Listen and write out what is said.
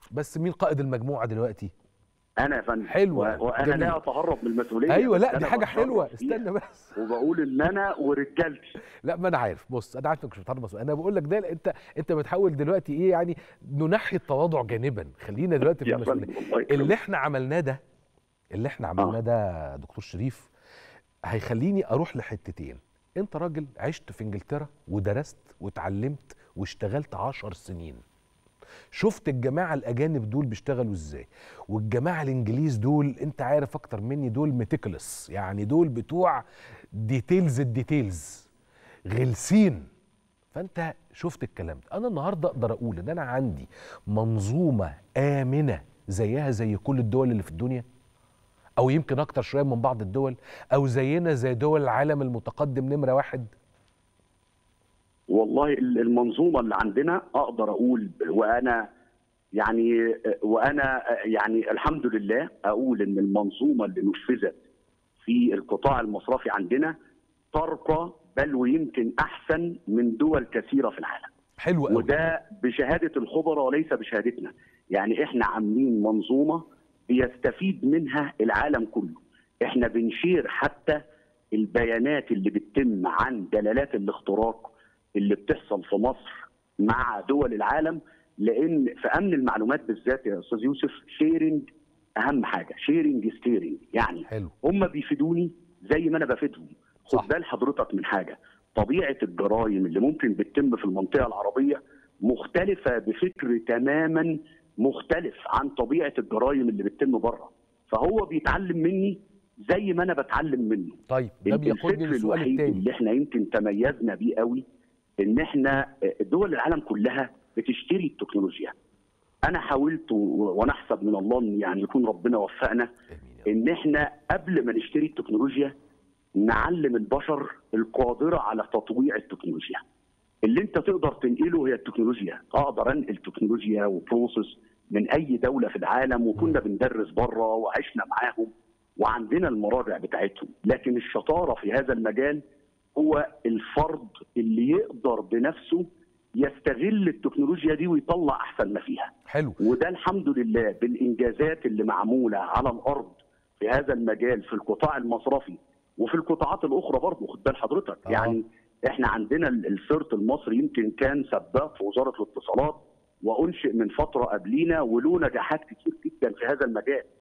بس مين قائد المجموعه دلوقتي؟ انا يا فندم. حلوه، وانا جميل. لا اتهرب من المسؤوليه. ايوه، لا دي أنا حاجه حلوه، بتشرف استنى بيها بس. وبقول ان انا ورجالتي. لا، ما انا عارف، بص انا عارف انك مش بتحضر مسؤول، انا بقول لك ده انت بتحاول دلوقتي ايه يعني، ننحي التواضع جانبا، خلينا دلوقتي في يا المسؤوليه. فندم الله اللي يكرمك. احنا عملناه ده اللي احنا عملناه اه ده دكتور شريف، هيخليني اروح لحتتين. انت راجل عشت في انجلترا ودرست واتعلمت واشتغلت 10 سنين، شفت الجماعه الاجانب دول بيشتغلوا ازاي، والجماعه الانجليز دول انت عارف اكتر مني، دول ميتيكلس، يعني دول بتوع ديتيلز، الديتيلز غلسين. فانت شفت الكلام ده. انا النهارده اقدر اقول ان انا عندي منظومه امنه زيها زي كل الدول اللي في الدنيا، او يمكن اكتر شويه من بعض الدول، او زينا زي دول العالم المتقدم نمره واحد. والله المنظومه اللي عندنا اقدر اقول، وانا الحمد لله اقول ان المنظومه اللي نفذت في القطاع المصرفي عندنا ترقى، بل ويمكن احسن من دول كثيره في العالم. حلو قوي. وده بشهاده الخبراء وليس بشهادتنا. يعني احنا عاملين منظومه بيستفيد منها العالم كله. احنا بنشير حتى البيانات اللي بتتم عن دلالات الاختراق اللي بتحصل في مصر مع دول العالم، لان في امن المعلومات بالذات يا استاذ يوسف، شيرنج اهم حاجه، شيرنج ستيرنج. يعني حلو. هم بيفيدوني زي ما انا بفيدهم. خد صح. بال حضرتك من حاجه، طبيعه الجرائم اللي ممكن بتتم في المنطقه العربيه مختلفه بفكر تماما مختلف عن طبيعه الجرائم اللي بتتم بره، فهو بيتعلم مني زي ما انا بتعلم منه. طيب ده بياخدني الفكر للسؤال الوحيد الثاني. اللي احنا يمكن تميزنا بيه قوي ان احنا دول العالم كلها بتشتري التكنولوجيا. انا حاولت ونحسب من الله ان يعني يكون ربنا وفقنا ان احنا قبل ما نشتري التكنولوجيا نعلم البشر القادره على تطويع التكنولوجيا. اللي انت تقدر تنقله هي التكنولوجيا. اقدر انقل تكنولوجيا وبروسيس من اي دوله في العالم، وكنا بندرس بره وعشنا معاهم وعندنا المراجع بتاعتهم. لكن الشطاره في هذا المجال هو الفرد اللي يقدر بنفسه يستغل التكنولوجيا دي ويطلع احسن ما فيها. حلو. وده الحمد لله بالانجازات اللي معموله على الارض في هذا المجال في القطاع المصرفي وفي القطاعات الاخرى برضه. خد بال حضرتك يعني احنا عندنا السيرت المصري يمكن كان سباق في وزاره الاتصالات، وانشئ من فتره قبلينا وله نجاحات كتير جدا في هذا المجال.